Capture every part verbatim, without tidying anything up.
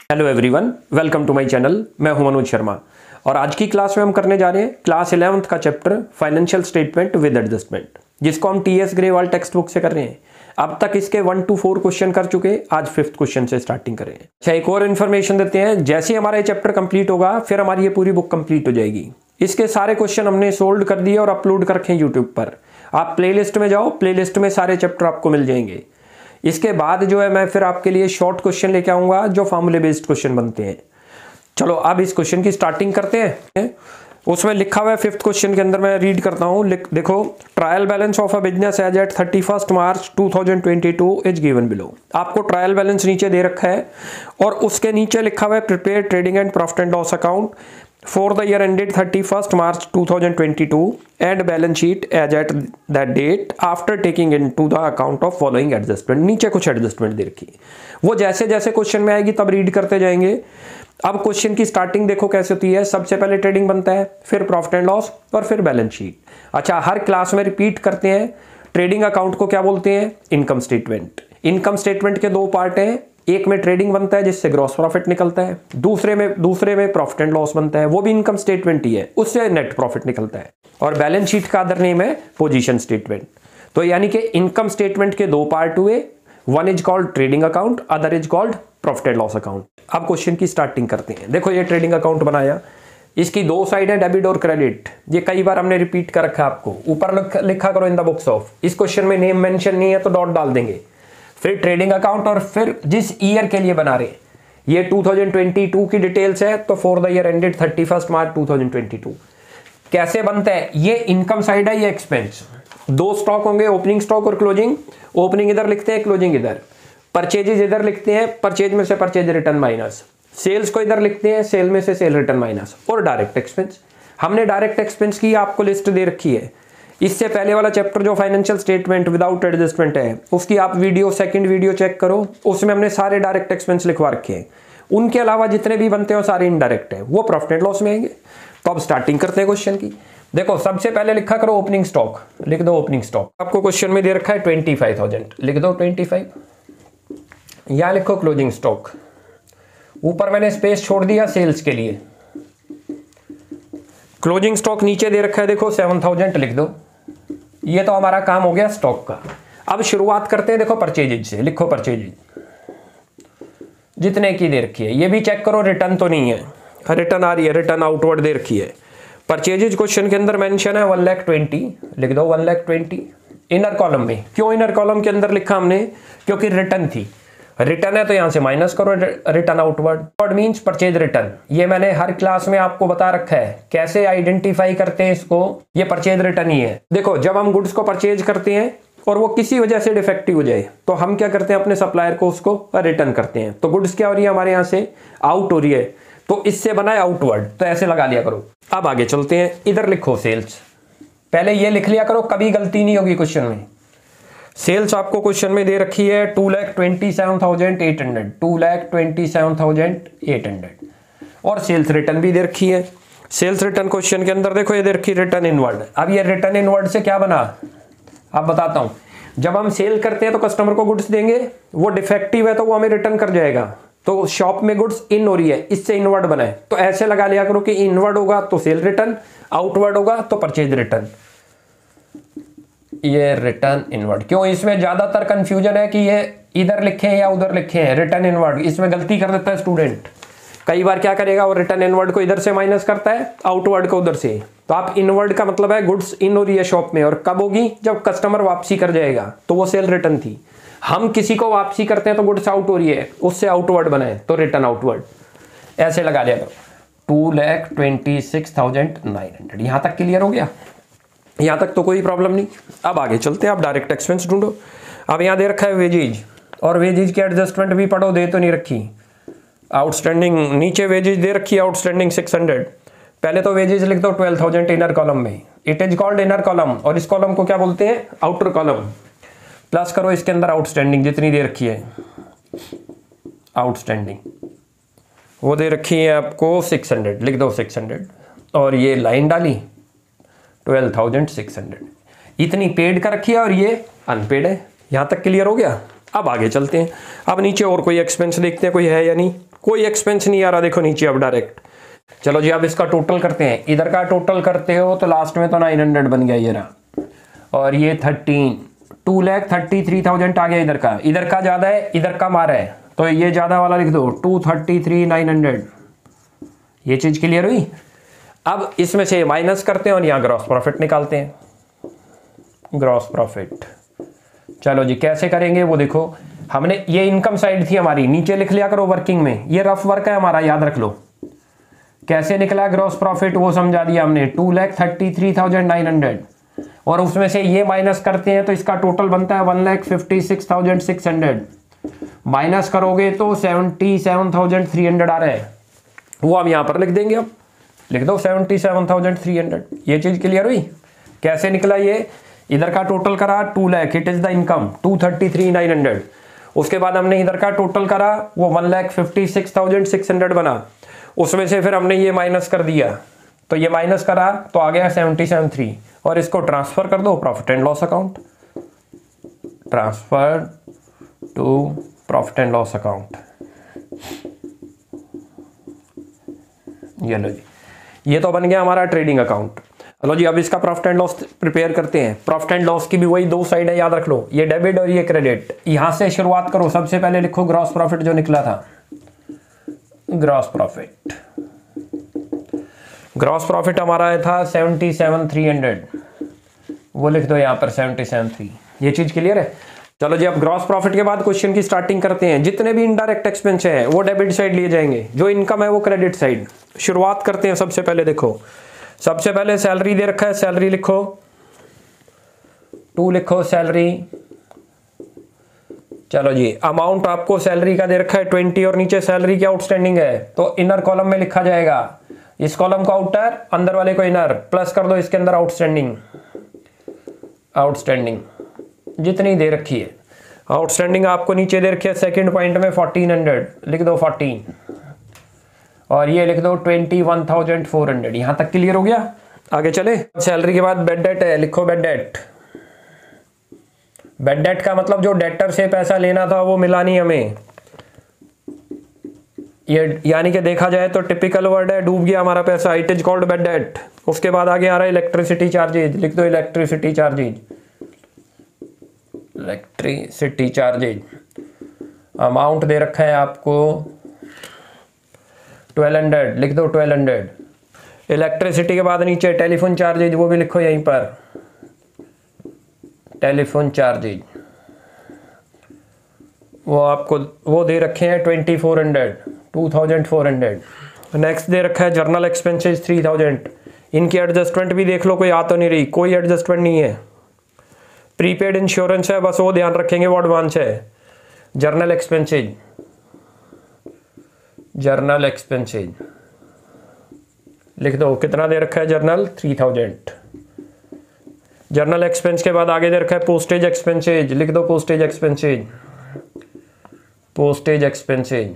Hello everyone, welcome to my channel. मैं हूं मनोज शर्मा और आज की क्लास में हम करने जा रहे हैं क्लास इलेवेंथ का chapter financial statement with adjustment, जिसको हम T S Grewal text book से कर रहे हैं। अब तक इसके वन टू फोर क्वेश्चन कर चुके हैं, आज फिफ्थ क्वेश्चन से स्टार्टिंग करें। अच्छा, एक और इन्फॉर्मेशन देते हैं, जैसे ही हमारा ये चैप्टर कंप्लीट होगा फिर हमारी ये पूरी बुक कंप्लीट हो जाएगी। इसके सारे क्वेश्चन हमने सोल्व कर दिए और अपलोड कर रखे हैं यूट्यूब पर। आप प्लेलिस्ट में जाओ, प्लेलिस्ट में सारे चैप्टर आपको मिल जाएंगे। इसके बाद जो है मैं फिर आपके लिए शॉर्ट क्वेश्चन लेके आऊंगा जो फॉर्मूले बेस्ड क्वेश्चन बनते हैं। चलो अब इस क्वेश्चन की स्टार्टिंग करते हैं। उसमें लिखा हुआ है फिफ्थ क्वेश्चन के अंदर, मैं रीड करता हूँ। देखो, trial balance of a business as at thirty first March two thousand twenty two is given below. आपको ट्रायल बैलेंस नीचे दे रखा है और उसके नीचे लिखा हुआ है prepare trading and profit and loss account for the year ended thirty-first March two thousand twenty-two and balance sheet as at that date after taking into the account of following adjustment। नीचे कुछ adjustment दे रखी है, वो जैसे जैसे question में आएगी तब रीड करते जाएंगे। अब क्वेश्चन की स्टार्टिंग देखो कैसे होती है। सबसे पहले ट्रेडिंग बनता है, फिर प्रॉफिट एंड लॉस और फिर बैलेंस शीट। अच्छा, हर क्लास में रिपीट करते हैं। ट्रेडिंग अकाउंट को क्या बोलते हैं? Income statement. इनकम स्टेटमेंट के दो पार्ट हैं, एक में ट्रेडिंग बनता है जिससे ग्रॉस प्रॉफिट निकलता है, दूसरे में दूसरे में प्रॉफिट एंड लॉस बनता है, वो भी इनकम स्टेटमेंट ही है, उससे नेट प्रॉफिट निकलता है। और बैलेंस शीट का अदर नेम है पोजीशन स्टेटमेंट। तो यानी कि इनकम स्टेटमेंट के दो पार्ट हुए, one is called trading account, other is called profit and loss account. अब क्वेश्चन की स्टार्टिंग करते हैं। देखो, ये ट्रेडिंग अकाउंट बनाया, इसकी दो साइड है, डेबिट और क्रेडिट। ये कई बार हमने रिपीट कर रखा है आपको। ऊपर लिखा करो इन द बुक्स ऑफ। इस क्वेश्चन में नेम मेंशन नहीं है तो डॉट डाल देंगे। फिर ट्रेडिंग अकाउंट और फिर जिस ईयर के लिए बना रहे, ये टू थाउजेंड ट्वेंटी टू की डिटेल्स है तो for the year ended thirty first March two thousand twenty two. कैसे बनता है? ये इनकम साइड है, ये एक्सपेंस। दो स्टॉक होंगे, ओपनिंग स्टॉक और क्लोजिंग। ओपनिंग इधर लिखते हैं, क्लोजिंग इधर। परचेजेज इधर लिखते हैं, परचेज में से परचेज रिटर्न माइनस। सेल्स को इधर लिखते हैं, सेल में से सेल रिटर्न माइनस। और डायरेक्ट एक्सपेंस, हमने डायरेक्ट एक्सपेंस की आपको लिस्ट दे रखी है। इससे पहले वाला चैप्टर जो फाइनेंशियल स्टेटमेंट विदाउट एडजस्टमेंट है, उसकी आप वीडियो सेकंड वीडियो चेक करो, उसमें हमने सारे डायरेक्ट एक्सपेंस लिखवा रखे हैं। उनके अलावा जितने भी बनते हैं सारे इनडायरेक्ट है, वो प्रॉफिट एंड लॉस में आएंगे। तो अब स्टार्टिंग करते हैं क्वेश्चन की। देखो, सबसे पहले लिखा करो ओपनिंग स्टॉक, लिख दो ओपनिंग स्टॉक। आपको क्वेश्चन में दे रखा है ट्वेंटी फाइव थाउजेंड, लिख दो ट्वेंटी फाइव। यहां लिखो क्लोजिंग स्टॉक। ऊपर मैंने स्पेस छोड़ दिया सेल्स के लिए। क्लोजिंग स्टॉक नीचे दे रखा है, देखो सेवन थाउजेंड लिख दो। ये तो हमारा काम हो गया स्टॉक का। अब शुरुआत करते हैं, देखो परचेजेज से। लिखो परचेजेज जितने की दे रखी है। ये भी चेक करो रिटर्न तो नहीं है, रिटर्न आ रही है, रिटर्न आउटवर्ड दे रखी है। परचेजेज क्वेश्चन के अंदर मेंशन है वन लैख ट्वेंटी, लिख दो one lakh twenty inner column में। क्यों इनर कॉलम के अंदर लिखा हमने? क्योंकि रिटर्न थी। रिटर्न है तो यहां से माइनस करो return outward. Outward means purchase return. ये मैंने हर क्लास में आपको बता रखा है कैसे आइडेंटिफाई करते हैं इसको। ये परचेज रिटर्न ही है। देखो, जब हम गुड्स को परचेज करते हैं और वो किसी वजह से डिफेक्टिव हो जाए तो हम क्या करते हैं? अपने सप्लायर को उसको रिटर्न करते हैं। तो गुड्स क्या हो रही है? हमारे यहां से आउट हो रही है, तो इससे बना है आउटवर्ड, तो ऐसे लगा लिया करो। अब आगे चलते हैं। इधर लिखो सेल्स, पहले ये लिख लिया करो, कभी गलती नहीं होगी क्वेश्चन में। सेल्स आपको क्वेश्चन में दे रखी है two lakh twenty seven thousand eight hundred, two lakh twenty seven thousand eight hundred. और सेल्स रिटर्न भी दे रखी है। सेल्स रिटर्न क्वेश्चन के अंदर देखो ये दे रखी रिटर्न इनवर्ड। अब ये रिटर्न इनवर्ड से क्या बना, अब बताता हूं। जब हम सेल करते हैं तो कस्टमर को गुड्स देंगे, वो डिफेक्टिव है तो वो हमें रिटर्न कर जाएगा। तो शॉप में गुड्स इन हो रही है, इससे इनवर्ड बना है, तो ऐसे लगा लिया करो कि इनवर्ड होगा तो सेल रिटर्न, आउटवर्ड होगा तो परचेज रिटर्न। ये रिटर्न इनवर्ड। क्यों इसमें ज्यादातर कंफ्यूजन है कि ये इधर लिखे हैं या उधर लिखे हैं, रिटर्न इनवर्ड। इसमें गलती कर देता है स्टूडेंट। कई बार क्या करेगा, वो रिटर्न इनवर्ड को इधर से माइनस करता है, आउटवर्ड को उधर से। तो आप इनवर्ड का मतलब है गुड्स इन हो रही है शॉप में, और कब होगी? जब कस्टमर वापसी कर जाएगा, तो वो सेल रिटर्न थी। हम किसी को वापसी करते हैं तो गुड्स आउट हो रही है, उससे आउटवर्ड बना है, तो रिटर्न आउटवर्ड। ऐसे लगा लिया करो। Two lakh twenty six thousand nine hundred. यहां तक क्लियर हो गया? यहां तक तो कोई प्रॉब्लम नहीं। अब आगे चलते हैं। आप डायरेक्ट एक्सपेंस ढूंढो। अब यहां दे रखा है वेजेज, और वेजेज की एडजस्टमेंट भी पढ़ो, दे तो नहीं रखी। आउटस्टैंडिंग नीचे वेजेज दे रखी है, आउटस्टैंडिंग सिक्स हंड्रेड। पहले तो वेजेज लिख दो ट्वेल्व थाउजेंड इनर कॉलम में। It is called inner column, और इस कॉलम को क्या बोलते हैं? Outer column. प्लस करो इसके अंदर आउटस्टैंडिंग जितनी दे रखी है, आउटस्टैंडिंग वो दे रखी है आपको सिक्स हंड्रेड, लिख दो सिक्स हंड्रेड। और ये लाइन डाली ट्वेल्व थाउजेंड सिक्स हंड्रेड। इतनी पेड का रखी है और ये अनपेड है। यहां तक क्लियर हो गया? अब आगे चलते हैं। अब नीचे और कोई एक्सपेंस देखते हैं कोई है या नहीं। कोई एक्सपेंस नहीं आ रहा, देखो नीचे अब डायरेक्ट। चलो जी अब इसका टोटल करते हैं, इधर का टोटल करते हो तो लास्ट में तो नाइन हंड्रेड बन गया ये रहा, और ये thirteen two lakh thirty three thousand आ गया इधर का। इधर का ज़्यादा है, इधर का मारा है, तो ये ज़्यादा वाला लिख दो two thirty three nine hundred. ये चीज़ क्लियर हुई। अब इसमें से माइनस करते हैं और यहाँ ग्रॉस प्रॉफिट निकालते हैं, ग्रॉस प्रॉफिट। चलो जी कैसे करेंगे वो देखो, हमने ये इनकम साइड थी हमारी, नीचे लिख लिया करो वर्किंग में, ये रफ वर्क है हमारा, याद रख लो। कैसे निकला ग्रॉस प्रॉफिट वो समझा दिया हमने, two lakh thirty three thousand nine hundred, और उसमें से ये माइनस करते हैं तो इसका टोटल बनता है one lakh fifty six thousand six hundred. Minus करोगे तो seventy seven thousand three hundred आ रहा है, वो हम यहाँ पर लिख देंगे। अब लिख दो seventy seven thousand three hundred. ये चीज़ क्लियर हुई। कैसे निकला ये, इधर का टोटल करा two lakh, it is the income two thirty three nine hundred. उसके बाद हमने इधर का टोटल करा वो one lakh fifty six thousand six hundred बना, उसमें से फिर हमने ये माइनस कर दिया, तो ये माइनस करा तो आ गया सेवेंटी सेवन थ्री, और इसको ट्रांसफर कर दो profit and loss account, transfer to profit and loss account. ये लो जी, ये तो बन गया हमारा ट्रेडिंग अकाउंट। चलो जी अब इसका प्रॉफिट एंड लॉस प्रिपेयर करते हैं। प्रॉफिट एंड लॉस की भी वही दो साइड है, याद रख लो, ये डेबिट और ये क्रेडिट। यहां से शुरुआत करो, सबसे पहले लिखो ग्रॉस प्रॉफिट जो निकला था, ग्रॉस प्रॉफिट। ग्रॉस प्रॉफिट हमारा आया था सेवेंटी सेवन थ्री हंड्रेड, वो लिख दो यहाँ पर सेवेंटी सेवन थ्री। ये चीज क्लियर है। चलो जी अब ग्रॉस प्रॉफिट के बाद क्वेश्चन की स्टार्टिंग करते हैं। जितने भी इनडायरेक्ट एक्सपेंस है वो डेबिट साइड लिए जाएंगे, जो इनकम है वो क्रेडिट साइड। शुरुआत करते हैं, सबसे पहले देखो, सबसे पहले सैलरी दे रखा है, सैलरी लिखो, टू लिखो सैलरी। चलो जी अमाउंट आपको सैलरी का दे रखा है ट्वेंटी, और नीचे सैलरी की आउटस्टैंडिंग है, तो इनर कॉलम में लिखा जाएगा, इस कॉलम को आउटर, अंदर वाले को इनर, प्लस कर दो इसके अंदर आउटस्टैंडिंग, आउटस्टैंडिंग जितनी दे रखी है। आउटस्टैंडिंग आपको नीचे दे रखी है सेकंड पॉइंट में फोर्टीन हंड्रेड, लिख दो फोर्टीन, और ये लिख दो twenty one thousand four hundred. यहां तक क्लियर हो गया। आगे चले, सैलरी के बाद बेड डेट है, लिखो बेड डेट। बेड डेट का मतलब जो डेटर से पैसा लेना था वो मिला नहीं हमें, ये यानी कि देखा जाए तो टिपिकल वर्ड है, डूब गया हमारा पैसा, it is called bad debt. उसके बाद आगे आ रहा है इलेक्ट्रिसिटी चार्जेज, लिख दो electricity charges, electricity charges. Amount दे रखा है आपको ट्वेल्व हंड्रेड, लिख दो ट्वेल्व हंड्रेड। इलेक्ट्रिसिटी के बाद नीचे टेलीफोन चार्जेज, वो भी लिखो यहीं पर, टेलीफोन चार्जेज, वो आपको वो दे रखे हैं twenty four hundred, two thousand four hundred. Next दे रखा है जर्नल एक्सपेंसेस थ्री थाउजेंड। इनकी एडजस्टमेंट भी देख लो, कोई आ तो नहीं रही, कोई एडजस्टमेंट नहीं है। प्रीपेड इंश्योरेंस है, बस वो ध्यान रखेंगे, वो एडवांस है। जर्नल एक्सपेंसेज, जर्नल एक्सपेंसेज लिख दो, कितना दे रखा है general, three thousand. General expense के बाद आगे दे रखा है पोस्टेज एक्सपेंसेज, लिख दो postage expenses, postage expenses,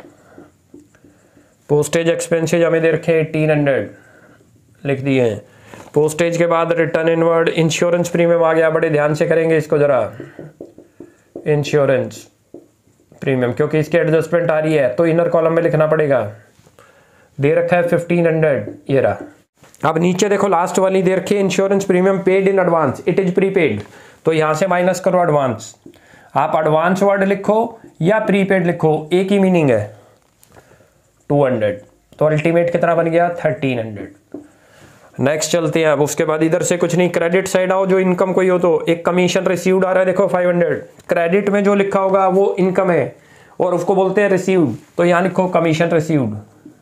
postage expenses हमें दे रखे हैं एटीन हंड्रेड, लिख दिए हैं। पोस्टेज के बाद रिटर्न इनवर्ड, इंश्योरेंस प्रीमियम आ गया, बड़े ध्यान से करेंगे इसको जरा, इंश्योरेंस प्रीमियम, क्योंकि इसकी एडजस्टमेंट आ रही है तो इनर कॉलम में लिखना पड़ेगा। दे रखा है फिफ्टीन हंड्रेड, ये रहा। अब नीचे देखो लास्ट वाली दे रखी है insurance premium paid in advance, it is prepaid, तो यहां से माइनस करो एडवांस। आप एडवांस वर्ड लिखो या प्रीपेड लिखो, एक ही मीनिंग है, टू हंड्रेड, तो अल्टीमेट कितना बन गया, थर्टीन हंड्रेड। नेक्स्ट चलते हैं। अब उसके बाद इधर से कुछ नहीं, क्रेडिट साइड आओ, जो इनकम कोई हो तो एक कमीशन रिसीव्ड आ रहा है, देखो फाइव हंड्रेड। क्रेडिट में जो लिखा होगा वो इनकम है और उसको बोलते हैं रिसीव्ड, तो यहां लिखो कमीशन रिसीव्ड,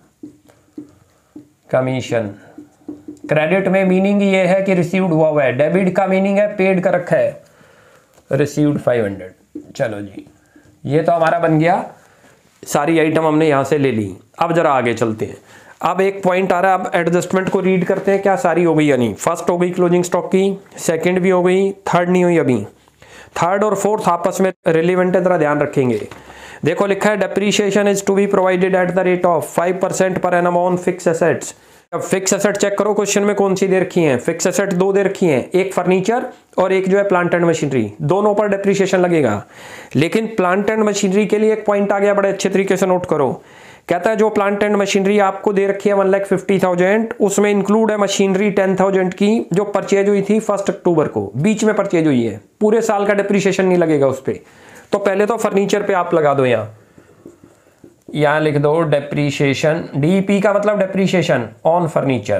कमीशन। क्रेडिट में मीनिंग ये है कि रिसीव्ड हुआ हुआ है, डेबिट का मीनिंग है पेड का रखा है, रिसीव्ड फाइव हंड्रेड। चलो जी ये तो हमारा बन गया, सारी आइटम हमने यहां से ले ली। अब जरा आगे चलते हैं। अब एक पॉइंट आ रहा है, अब एडजस्टमेंट को रीड करते हैं, क्या सारी हो गई या नहीं। फर्स्ट हो गई क्लोजिंग स्टॉक की, सेकंड भी हो गई, थर्ड नहीं हुई अभी। थर्ड और फोर्थ आपस में रिलेवेंट है, जरा ध्यान रखेंगे। देखो लिखा है depreciation is to be provided at the rate of five percent per annum on fix assets. अब फिक्स एसेट चेक करो क्वेश्चन में कौन सी दे रखी हैं। फिक्स एसेट दो दे रखी हैं, एक फर्नीचर और एक जो है प्लांट एंड मशीनरी, दोनों पर डेप्रीशिएशन लगेगा। लेकिन प्लांट एंड मशीनरी के लिए एक पॉइंट आ गया, बड़े अच्छे तरीके से नोट करो। कहता है जो प्लांट एंड मशीनरी आपको दे रखी है वन लाख फिफ्टी थाउजेंड, उसमें इंक्लूड है मशीनरी टेन थाउजेंड की जो परचेज हुई थी फर्स्ट अक्टूबर को, बीच में परचेज हुई है, पूरे साल का डिप्रिसिएशन नहीं लगेगा उस पर। तो पहले तो फर्नीचर पे आप लगा दो, यहाँ यहाँ लिख दो डेप्रीशिएशन, डीपी का मतलब डेप्रीशिएशन ऑन फर्नीचर,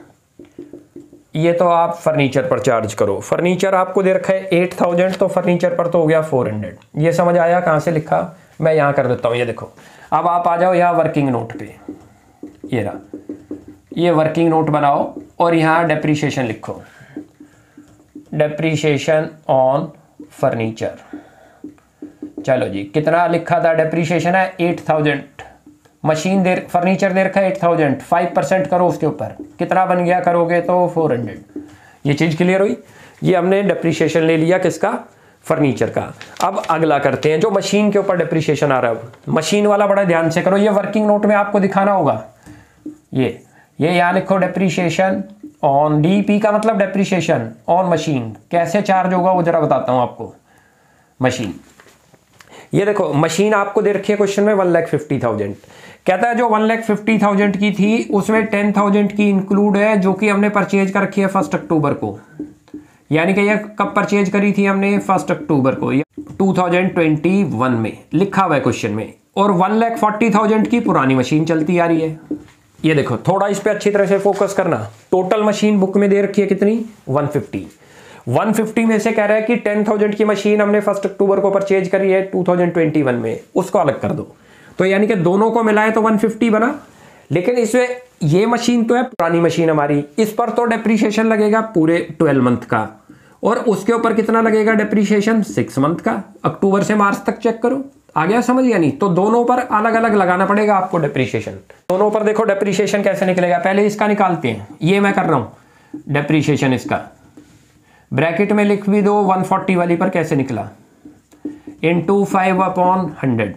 ये तो आप फर्नीचर पर चार्ज करो। फर्नीचर आपको दे रखा है एट थाउजेंड, तो फर्नीचर पर तो हो गया फोर हंड्रेड। ये समझ आया कहाँ से लिखा, मैं यहाँ कर देता हूँ, ये देखो। अब आप आ जाओ यहाँ वर्किंग नोट पे, ये रहा, ये वर्किंग नोट बनाओ और यहाँ डेप्रीशिएशन लिखो, डेप्रीशिएशन ऑन फर्नीचर। चलो जी, कितना लिखा था डेप्रीशिएशन है एट थाउजेंड, मशीन दे फर्नीचर दे रखा है एट थाउजेंड, फाइव परसेंट करो उसके ऊपर, कितना बन गया करोगे तो फोर हंड्रेड। ये चीज़ क्लियर हुई। ये हमने डेप्रीशिएशन ले लिया किसका, फर्नीचर का। अब अगला करते हैं जो मशीन के ऊपर डेप्रीशिएशन आ रहा है, मशीन वाला बड़ा ध्यान से करो, ये वर्किंग नोट में आपको दिखाना होगा। ये ये यहाँ लिखो डेप्रीशिएशन ऑन, डीपी का मतलब डेप्रीशिएशन ऑन मशीन, कैसे चार्ज होगा वो जरा बताता हूँ आपको। मशीन, ये देखो मशीन आपको दे रखी है क्वेश्चन में वन लाख फिफ्टी थाउजेंड, कहता है जो वन लाख फिफ्टी थाउजेंड की थी उसमें टेन थाउजेंड की इंक्लूड है जो कि हमने परचेज कर रखी है फर्स्ट अक्टूबर को, यानी कि ये कब परचेज करी थी हमने, फर्स्ट अक्टूबर को, टू थाउजेंड ट्वेंटी वन में लिखा हुआ है क्वेश्चन में। और वन लाख फोर्टी थाउजेंड की पुरानी मशीन चलती आ रही है। ये देखो थोड़ा इस पे अच्छी तरह से फोकस करना। टोटल मशीन बुक में दे रखी है कितनी, वन फिफ्टी। वन फिफ्टी में से कह रहा है कि टेन थाउजेंड की मशीन हमने फर्स्ट अक्टूबर को परचेज करी है टू थाउजेंड ट्वेंटी वन में, उसको अलग कर दो। तो यानी कि दोनों को मिलाए तो वन फिफ्टी बना, लेकिन इसमें ये मशीन तो है पुरानी मशीन हमारी, इस पर तो डेप्रीशिएशन लगेगा पूरे ट्वेल्व मंथ का, और उसके ऊपर कितना लगेगा डेप्रीशिएशन, सिक्स मंथ का। अक्टूबर से मार्च तक चेक करो, आ गया समझ या नहीं। तो दोनों पर अलग अलग लगाना पड़ेगा आपको डेप्रीशिएशन। दोनों पर देखो डेप्रीशिएशन कैसे निकलेगा, पहले इसका निकालते हैं, ये मैं कर रहा हूं डेप्रीशिएशन इसका, ब्रैकेट में लिख भी दो वन फोर्टी वाली पर कैसे निकला, इंटू फाइव अपॉन हंड्रेड,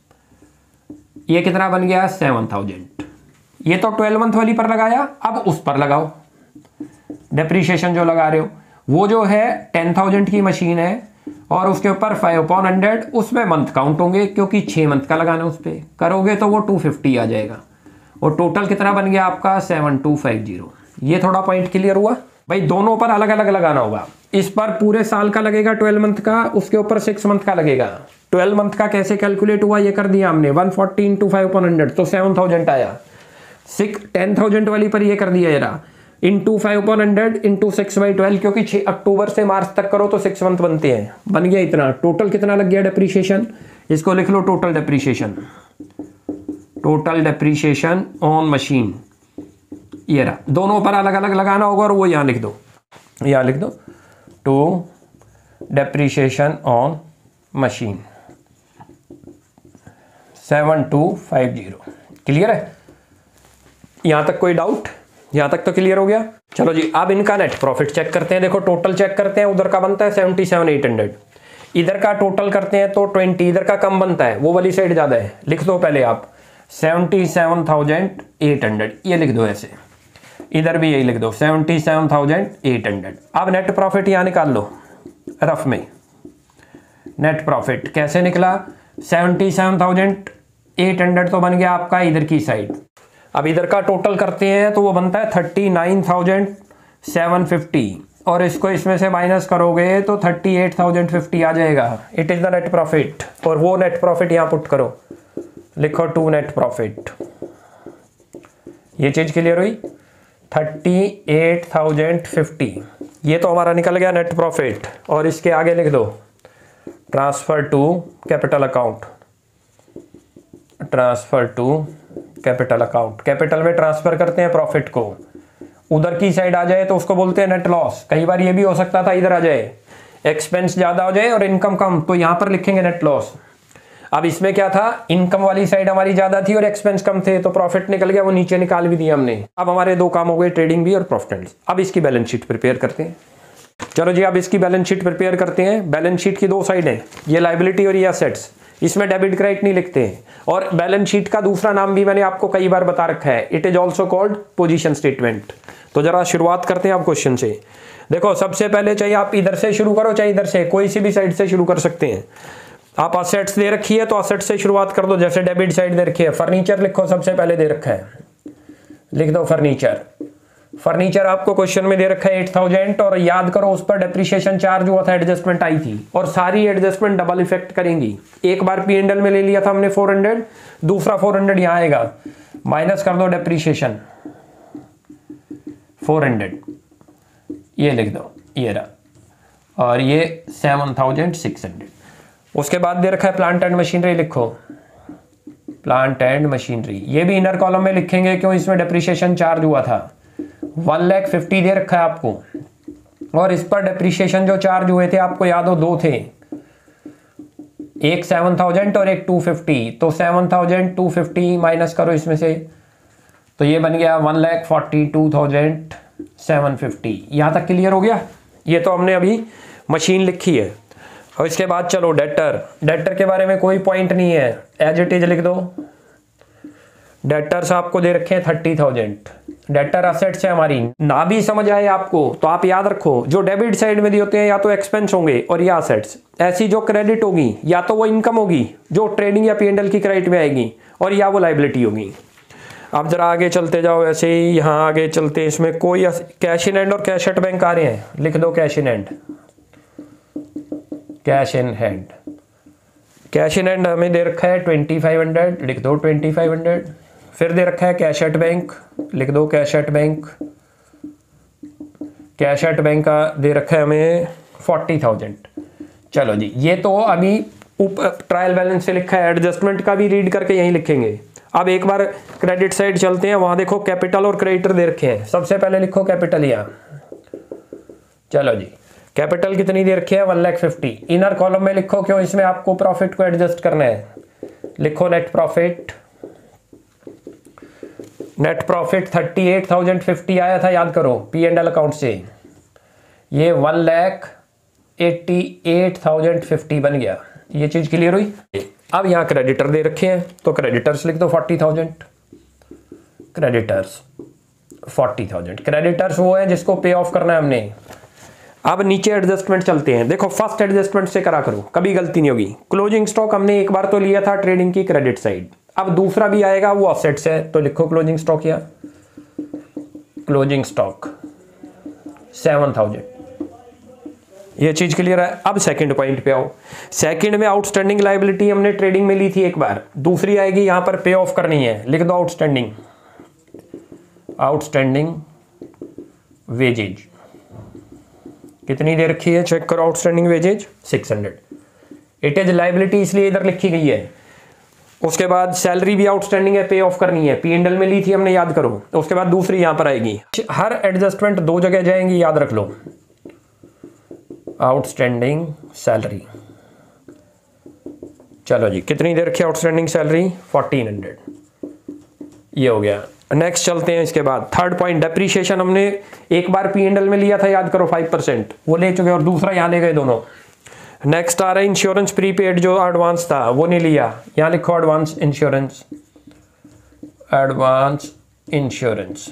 ये कितना बन गया सेवन थाउजेंड। ये तो ट्वेल्व मंथ वाली पर लगाया, अब उस पर लगाओ डेप्रीशिएशन जो लगा रहे हो, वो जो है टेन थाउजेंड की मशीन है और उसके ऊपर फाइव अपॉन हंड्रेड, उसमें मंथ काउंट होंगे क्योंकि छः मंथ का लगाना उस पर, करोगे तो वो टू फिफ्टी आ जाएगा, और टोटल कितना बन गया आपका सेवन टू फाइव जीरो। ये थोड़ा पॉइंट क्लियर हुआ भाई। दोनों पर अलग अलग लगाना होगा, इस पर पूरे साल का लगेगा ट्वेल्व मंथ का, उसके ऊपर सिक्स मंथ का लगेगा। ट्वेल्व मंथ का कैसे कैलकुलेट हुआ ये कर दिया हमने, one forty into five upon hundred तो सेवन थाउजेंड आया। सिक्स टेन थाउजेंड वाली पर ये कर दिया जरा, into five upon hundred into six by twelve, क्योंकि छः अक्टूबर से मार्च तक करो तो सिक्स मंथ बनते हैं, बन गया इतना। टोटल कितना लग गया डेप्रीशिएशन, इसको लिख लो total depreciation, total depreciation on machine, ये रहा। दोनों पर अलग अलग लगाना होगा और वो यहाँ लिख दो, यहाँ लिख दो to depreciation on machine seven two five zero. Clear है, यहाँ तक कोई डाउट, यहाँ तक तो क्लियर हो गया। चलो जी, अब इनका नेट प्रॉफिट चेक करते हैं। देखो टोटल चेक करते हैं, उधर का बनता है सेवेंटी सेवन एट हंड्रेड, इधर का टोटल करते हैं तो ट्वेंटी, इधर का कम बनता है, वो वाली साइड ज़्यादा है। लिख दो पहले आप seventy seven thousand eight hundred, ये लिख दो ऐसे, इधर भी यही लिख दो seventy seven thousand eight hundred. अब नेट प्रॉफिट यहाँ निकाल लो रफ में, नेट प्रॉफिट कैसे निकला, seventy seven thousand eight hundred तो बन गया आपका इधर की साइड। अब इधर का टोटल करते हैं तो वो बनता है thirty nine thousand seven fifty, और इसको इसमें से माइनस करोगे तो थर्टी एट थाउजेंड फिफ्टी आ जाएगा। It is the net profit, और वो नेट प्रॉफिट यहाँ पुट करो, लिखो टू नेट प्रॉफिट। ये चीज़ क्लियर हुई, थर्टी एट थाउजेंड फिफ्टी, ये तो हमारा निकल गया नेट प्रॉफिट। और इसके आगे लिख दो transfer to capital account, transfer to capital account. Capital में ट्रांसफर करते हैं प्रॉफिट को, उधर की साइड आ जाए तो उसको बोलते हैं नेट लॉस। कई बार ये भी हो सकता था इधर आ जाए, एक्सपेंस ज़्यादा हो जाए और इनकम कम, तो यहाँ पर लिखेंगे नेट लॉस। अब इसमें क्या था, इनकम वाली साइड हमारी ज़्यादा थी और एक्सपेंस कम थे, तो प्रॉफिट निकल गया, वो नीचे निकाल भी दिया हमने। अब हमारे दो काम हो गए, ट्रेडिंग भी और प्रॉफिट एंड लॉस। अब इसकी बैलेंस शीट प्रिपेयर करते हैं। चलो जी, अब इसकी बैलेंस शीट प्रिपेयर करते हैं। बैलेंस शीट की दो साइड है, ये लाइबिलिटी और ये एसेट्स, इसमें डेबिट क्रेडिट नहीं लिखते हैं। और बैलेंस शीट का दूसरा नाम भी मैंने आपको कई बार बता रखा है, it is also called position statement. तो जरा शुरुआत करते हैं आप क्वेश्चन से। देखो सबसे पहले चाहे आप इधर से शुरू करो चाहे इधर से, कोई सी भी साइड से शुरू कर सकते हैं। आप असेट्स दे रखी है तो असेट से शुरुआत कर दो, जैसे डेबिट साइड दे रखी है, फर्नीचर लिखो सबसे पहले दे रखा है, लिख दो फर्नीचर। फर्नीचर आपको क्वेश्चन में दे रखा है एट थाउजेंड, और याद करो उस पर डेप्रिसिएशन चार्ज हुआ था, एडजस्टमेंट आई थी, और सारी एडजस्टमेंट डबल इफेक्ट करेंगी। एक बार पी एंड एल में ले लिया था हमने फोर हंड्रेड, दूसरा फोर हंड्रेड यहाँ आएगा, माइनस कर दो डेप्रिसिएशन फोर हंड्रेड, ये लिख दो, ये रहा, और ये सेवन थाउजेंड सिक्स हंड्रेड। उसके बाद दे रखा है प्लांट एंड मशीनरी, लिखो प्लांट एंड मशीनरी, ये भी इनर कॉलम में लिखेंगे क्यों, इसमें डेप्रिसिएशन चार्ज हुआ था, वन लैख फिफ्टी दे रखा है आपको, और इस पर डेप्रिसिएशन जो चार्ज हुए थे आपको याद हो दो थे, एक सेवन थाउजेंड और एक टू फिफ्टी, तो seven thousand two fifty minus करो इसमें से, तो ये बन गया one lakh forty two thousand seven fifty. यहाँ तक क्लियर हो गया। ये तो हमने अभी मशीन लिखी है। और इसके बाद चलो डेटर, डेटर के बारे में कोई पॉइंट नहीं है, एज इट इज लिख दो। डेटर्स आपको दे रखे हैं थर्टी थाउजेंड, डेटर असेट्स है हमारी। ना भी समझ आए आपको तो आप याद रखो, जो डेबिट साइड में दिए होते हैं या तो एक्सपेंस होंगे और या असेट्स, ऐसी जो क्रेडिट होगी या तो वो इनकम होगी जो ट्रेडिंग या पी एंड एल की क्रेडिट में आएगी, और या वो लाइबिलिटी होगी। आप जरा आगे चलते जाओ, ऐसे ही यहाँ आगे चलते हैं, इसमें कोई कैश इन हैंड और कैश एट बैंक आ रहे हैं, लिख दो cash in hand, cash in hand. Cash in hand हमें दे रखा है ट्वेंटी फाइव हंड्रेड, लिख दो ट्वेंटी फाइव हंड्रेड। फिर दे रखा है कैश एट बैंक, लिख दो cash at bank. Cash at bank का दे रखा है हमें फोर्टी थाउजेंड। चलो जी, ये तो अभी ऊपर ट्रायल बैलेंस से लिखा है, एडजस्टमेंट का भी रीड करके यहीं लिखेंगे। अब एक बार क्रेडिट साइड चलते हैं, वहां देखो कैपिटल और क्रेडिटर दे रखे हैं। सबसे पहले लिखो कैपिटल यहाँ, चलो जी, कैपिटल कितनी दे रखी है, one lakh fifty. Inner column में लिखो क्यों, इसमें आपको प्रॉफिट को एडजस्ट करना है, लिखो net profit. Net profit thirty eight thousand fifty आया था, याद करो पी एंड एल अकाउंट से, ये one lakh eighty eight thousand fifty बन गया। ये चीज क्लियर हुई। अब यहाँ क्रेडिटर दे रखे हैं तो क्रेडिटर्स लिख दो forty thousand, creditors forty thousand. Creditors वो है जिसको पे ऑफ करना है हमने। अब नीचे एडजस्टमेंट चलते हैं, देखो फर्स्ट एडजस्टमेंट से करा करो, कभी गलती नहीं होगी। क्लोजिंग स्टॉक हमने एक बार तो लिया था ट्रेडिंग की क्रेडिट साइड, अब दूसरा भी आएगा वो असेट्स है, तो लिखो क्लोजिंग स्टॉक या क्लोजिंग स्टॉक सेवन थाउजेंड। ये चीज क्लियर है। अब सेकंड पॉइंट पे आओ। सेकंड में आउटस्टैंडिंग लायबिलिटी हमने ट्रेडिंग में ली थी एक बार, दूसरी आएगी यहां पर पे ऑफ करनी है, लिख दो आउटस्टैंडिंग, आउटस्टैंडिंग वेजेज कितनी दे रखी है, चेक करो। Outstanding wages six hundred. It is liability इसलिए इधर लिखी गई है। उसके बाद सैलरी भी आउटस्टैंडिंग है, पे ऑफ करनी है, पी एंड एल में ली थी हमने, याद करो। उसके बाद दूसरी यहां पर आएगी। हर एडजस्टमेंट दो जगह जाएंगी, याद रख लो। आउटस्टैंडिंग सैलरी, चलो जी, कितनी दे रखी है आउटस्टैंडिंग सैलरी, फोर्टीन हंड्रेड। ये हो गया। नेक्स्ट चलते हैं। इसके बाद थर्ड पॉइंट, डेप्रीशिएशन हमने एक बार पी एंड एल में लिया था, याद करो फाइव परसेंट, वो ले चुके, और दूसरा यहाँ ले गए दोनों। नेक्स्ट आ रहा है इंश्योरेंस प्रीपेड, जो एडवांस था वो नहीं लिया, यहाँ लिखो एडवांस इंश्योरेंस, एडवांस इंश्योरेंस।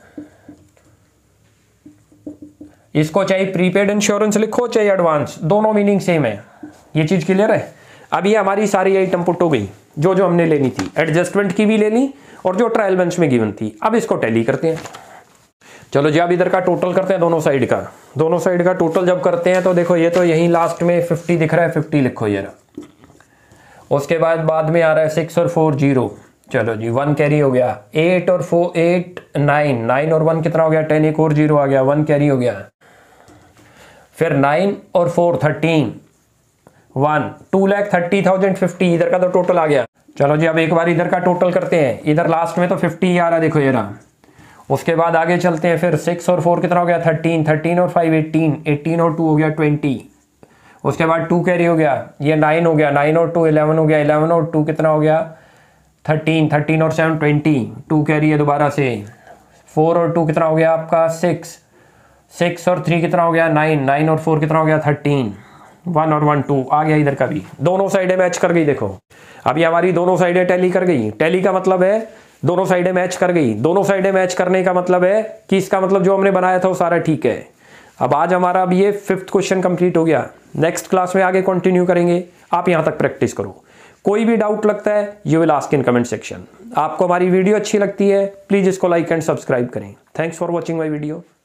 इसको चाहे प्रीपेड इंश्योरेंस लिखो चाहे एडवांस, दोनों मीनिंग सेम है। ये चीज क्लियर है। अब ये हमारी सारी आइटम पुट हो गई जो जो हमने लेनी थी, एडजस्टमेंट की भी ले ली और जो ट्रायल बेंच में गिवन थी। अब इसको टैली करते हैं। चलो जी, अब इधर का टोटल करते हैं, दोनों साइड का दोनों साइड का टोटल जब करते हैं तो देखो, ये तो यहीं लास्ट में फिफ्टी दिख रहा है, फिफ्टी लिखो ये रहा। उसके बाद बाद में आ रहा है सिक्स और फोर जीरो, चलो जी, वन कैरी हो गया। एट और फोर एट नाइन, नाइन और वन कितना हो गया, टेन, एक और जीरो आ गया, वन कैरी हो गया। फिर नाइन और four thirteen, one, two lakh thirty thousand fifty, इधर का तो टोटल आ गया। चलो जी, अब एक बार इधर का टोटल करते हैं। इधर लास्ट में तो फिफ्टी आ रहा है, देखो ये रहा। उसके बाद आगे चलते हैं, फिर सिक्स और फोर कितना हो गया, थर्टीन, थर्टीन और फाइव एटीन, एटीन और टू हो गया ट्वेंटी। उसके बाद टू कैरी हो गया, ये नाइन हो गया, नाइन और टू इलेवन हो गया, इलेवन और टू कितना हो गया, थर्टीन, थर्टीन और सेवन ट्वेंटी, टू कैरी है दोबारा से। फोर और टू कितना हो गया आपका, सिक्स, सिक्स और थ्री कितना हो गया, नाइन, नाइन और फोर कितना हो गया, थर्टीन, वन और वन टू आ गया। इधर का भी दोनों साइडें मैच कर गई। देखो अभी हमारी दोनों साइडें टैली कर गई। टैली का मतलब है दोनों साइडें मैच कर गई। दोनों साइडें मैच करने का मतलब है कि इसका मतलब जो हमने बनाया था वो सारा ठीक है। अब आज हमारा अब ये फिफ्थ क्वेश्चन कंप्लीट हो गया। नेक्स्ट क्लास में आगे कंटिन्यू करेंगे। आप यहाँ तक प्रैक्टिस करो। कोई भी डाउट लगता है you will ask in comment section. आपको हमारी वीडियो अच्छी लगती है प्लीज़ इसको लाइक एंड सब्सक्राइब करें। Thanks for watching my video.